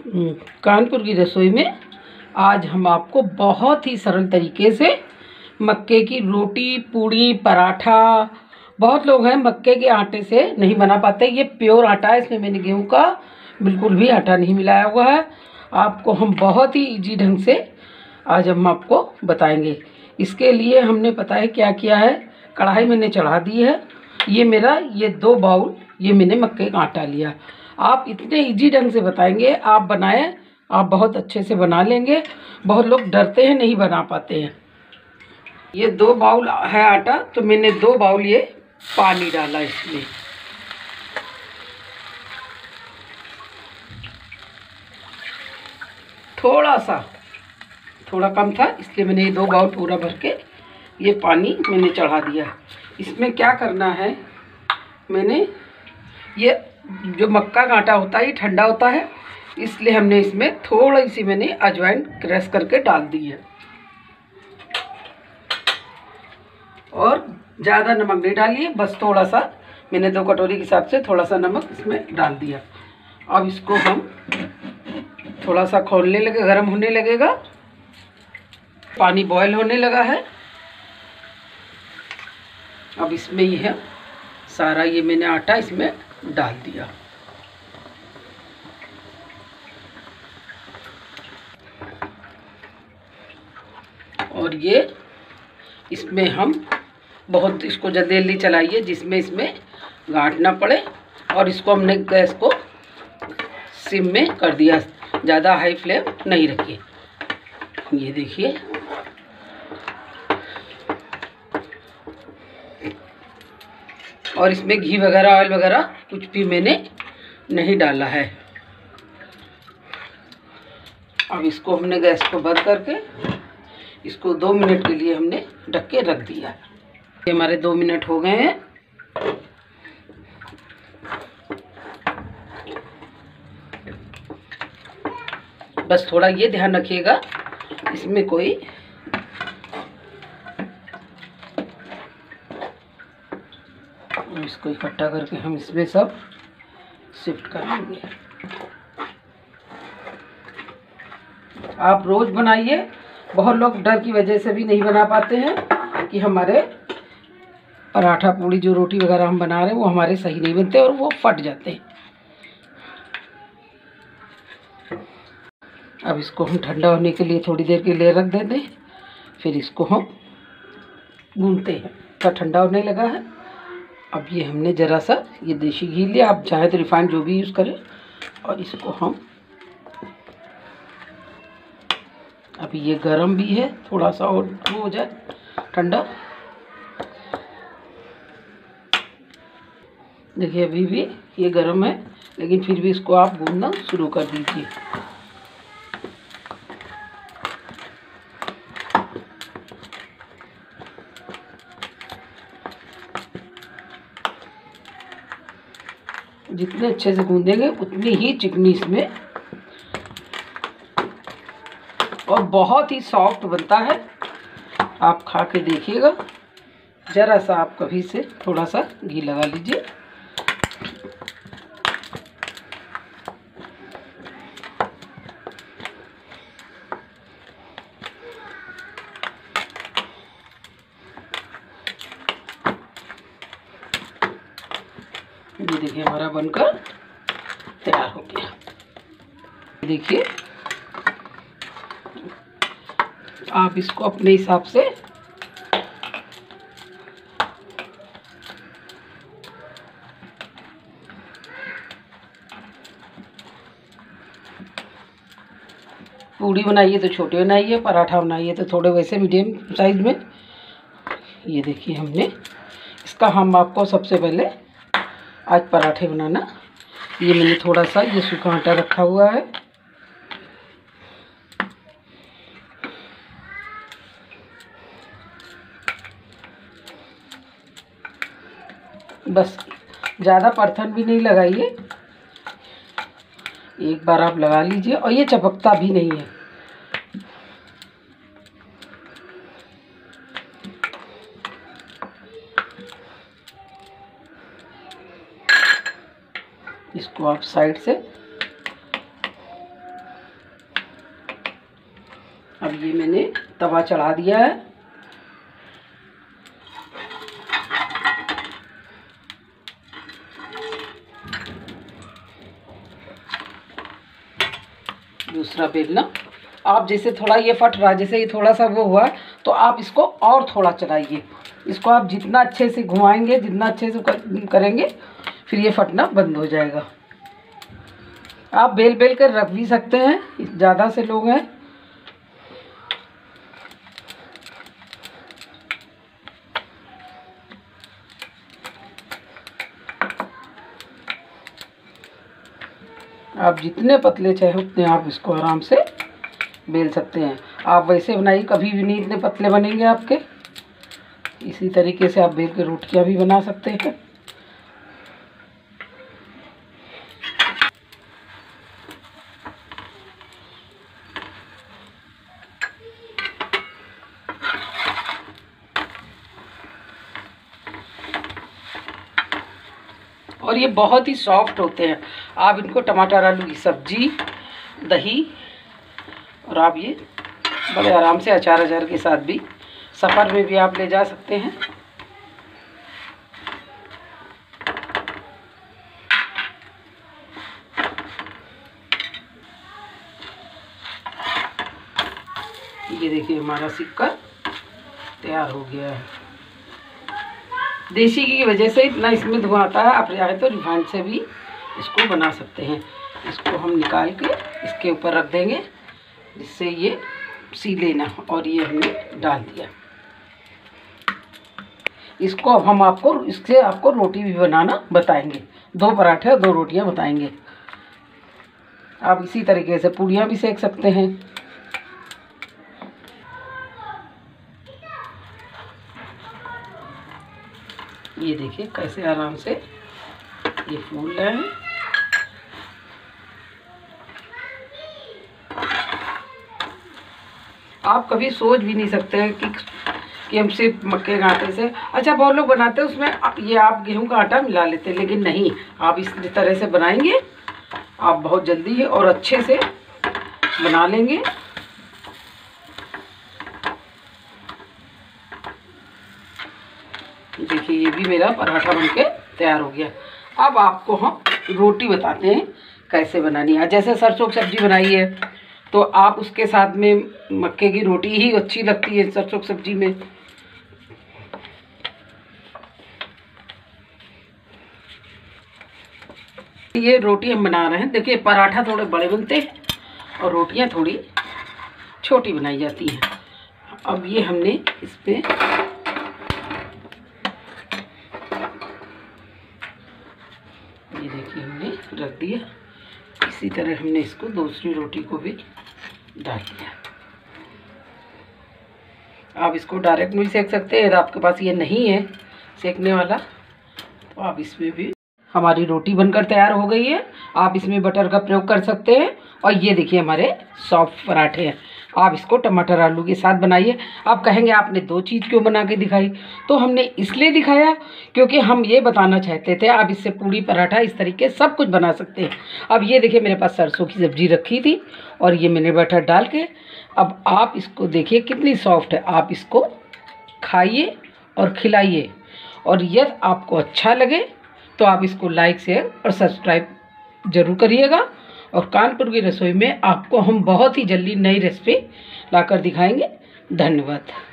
कानपुर की रसोई में आज हम आपको बहुत ही सरल तरीके से मक्के की रोटी, पूड़ी, पराठा, बहुत लोग हैं मक्के के आटे से नहीं बना पाते। ये प्योर आटा है, इसमें मैंने गेहूं का बिल्कुल भी आटा नहीं मिलाया हुआ है। आपको हम बहुत ही इजी ढंग से आज हम आपको बताएंगे। इसके लिए हमने पता है क्या किया है, कढ़ाई मैंने चढ़ा दी है। ये 2 बाउल ये मैंने मक्के का आटा लिया। आप इतने इजी ढंग से बताएंगे, आप बनाएं, आप बहुत अच्छे से बना लेंगे। बहुत लोग डरते हैं, नहीं बना पाते हैं। ये 2 बाउल है आटा, तो मैंने 2 बाउल ये पानी डाला इसमें। थोड़ा कम था, इसलिए मैंने ये 2 बाउल पूरा भर के ये पानी मैंने चढ़ा दिया। इसमें क्या करना है, मैंने ये जो मक्का का आटा होता है ये ठंडा होता है, इसलिए हमने इसमें थोड़ी सी मैंने अजवाइन क्रश करके डाल दी है। और ज़्यादा नमक नहीं डालिए, बस थोड़ा सा मैंने 2 कटोरी के हिसाब से थोड़ा सा नमक इसमें डाल दिया। अब इसको हम थोड़ा सा खोलने लगे, गर्म होने लगेगा, पानी बॉयल होने लगा है। अब इसमें ही है सारा ये मैंने आटा इसमें डाल दिया। और ये इसमें हम बहुत इसको जल्दी चलाइए जिसमें इसमें गांठ ना पड़े। और इसको हमने गैस को सिम में कर दिया, ज़्यादा हाई फ्लेम नहीं रखिए। ये देखिए, और इसमें घी वगैरह, ऑयल वगैरह कुछ भी मैंने नहीं डाला है। अब इसको हमने गैस को बंद करके इसको 2 मिनट के लिए हमने ढक के रख दिया। ये हमारे 2 मिनट हो गए हैं। बस थोड़ा ये ध्यान रखिएगा, इसमें कोई इसको इकट्ठा करके हम इसमें सब शिफ्ट कर लेंगे। आप रोज़ बनाइए। बहुत लोग डर की वजह से भी नहीं बना पाते हैं कि हमारे पराठा, पूड़ी, जो रोटी वगैरह हम बना रहे हैं वो हमारे सही नहीं बनते और वो फट जाते हैं। अब इसको हम ठंडा होने के लिए थोड़ी देर के लिए रख देते हैं, फिर इसको हम भूनते हैं। तो ठंडा होने लगा है। अब ये हमने ज़रा सा ये देसी घी लिया, आप चाहे तो रिफाइंड जो भी यूज़ करें। और इसको हम अभी ये गरम भी है, थोड़ा सा और वो हो जाए ठंडा। देखिए अभी भी ये गरम है, लेकिन फिर भी इसको आप भूनना शुरू कर दीजिए। जितने अच्छे से भूनेंगे उतनी ही चिकनी इसमें, और बहुत ही सॉफ्ट बनता है। आप खा के देखिएगा। ज़रा सा आप कभी से थोड़ा सा घी लगा लीजिए। ये देखिए हमारा बनकर तैयार हो गया। देखिए आप इसको अपने हिसाब से पूड़ी बनाइए तो छोटे बनाइए, पराठा बनाइए तो थोड़े वैसे मीडियम साइज में। ये देखिए हमने इसका, हम आपको सबसे पहले आज पराठे बनाना। ये मैंने थोड़ा सा ये सूखा आटा रखा हुआ है। बस ज़्यादा परथन भी नहीं लगाइए, एक बार आप लगा लीजिए। और ये चपकता भी नहीं है। इसको आप साइड से ये मैंने तवा चढ़ा दिया है। दूसरा बेलना, आप जैसे थोड़ा ये फट रहा है, जैसे ये थोड़ा सा वो हुआ तो आप इसको और थोड़ा चलाइए। इसको आप जितना अच्छे से घुमाएंगे, जितना अच्छे से करेंगे, फिर ये फटना बंद हो जाएगा। आप बेल बेल कर रख भी सकते हैं, ज़्यादा से लोग हैं। आप जितने पतले चाहे उतने आप इसको आराम से बेल सकते हैं। आप वैसे बनाइए, कभी भी नहीं इतने पतले बनेंगे आपके। इसी तरीके से आप बेल के रोटियां भी बना सकते हैं। और ये बहुत ही सॉफ्ट होते हैं। आप इनको टमाटर आलू की सब्जी, दही, और आप ये बड़े आराम से अचार के साथ भी सफ़र में भी आप ले जा सकते हैं। ये देखिए हमारा सिक्का तैयार हो गया है। देसी घी की वजह से इतना इसमें धुआं आता है। आप चाहे तो रिफाइंड से भी इसको बना सकते हैं। इसको हम निकाल के इसके ऊपर रख देंगे, जिससे ये सीले ना। और ये हमने डाल दिया। इसको अब हम इससे आपको रोटी भी बनाना बताएंगे। 2 पराठे और 2 रोटियां बताएंगे। आप इसी तरीके से पूड़ियाँ भी सेक सकते हैं। ये देखिए कैसे आराम से ये फूल रहे हैं। आप कभी सोच भी नहीं सकते हैं कि हम सिर्फ मक्के के आटे से, अच्छा बहुत लोग बनाते हैं उसमें ये आप गेहूं का आटा मिला लेते हैं, लेकिन नहीं, आप इस तरह से बनाएंगे आप बहुत जल्दी और अच्छे से बना लेंगे। देखिए ये भी मेरा पराठा बनके तैयार हो गया। अब आपको हम रोटी बताते हैं कैसे बनानी है। जैसे सरसों की सब्जी बनाई है तो आप उसके साथ में मक्के की रोटी ही अच्छी लगती है सरसों की सब्जी में। ये रोटी हम बना रहे हैं। देखिए पराठा थोड़े बड़े बनते हैं और रोटियां थोड़ी छोटी बनाई जाती हैं। अब ये हमने इस पे ये देखिए हमने रख दिया। इसी तरह हमने इसको दूसरी रोटी को भी डाल दिया। आप इसको डायरेक्ट भी सेक सकते हैं। यदि आपके पास ये नहीं है सेकने वाला तो आप इसमें भी। हमारी रोटी बनकर तैयार हो गई है। आप इसमें बटर का प्रयोग कर सकते हैं। और ये देखिए हमारे सॉफ्ट पराठे हैं। आप इसको टमाटर आलू के साथ बनाइए। आप कहेंगे आपने 2 चीज़ क्यों बना के दिखाई, तो हमने इसलिए दिखाया क्योंकि हम ये बताना चाहते थे आप इससे पूड़ी पराठा इस तरीके सब कुछ बना सकते हैं। अब ये देखिए मेरे पास सरसों की सब्जी रखी थी और ये मैंने बटर डाल के, अब आप इसको देखिए कितनी सॉफ्ट है। आप इसको खाइए और खिलाइए। और यदि आपको अच्छा लगे तो आप इसको लाइक, शेयर और सब्सक्राइब ज़रूर करिएगा। और कानपुर की रसोई में आपको हम बहुत ही जल्दी नई रेसिपी लाकर दिखाएंगे। धन्यवाद।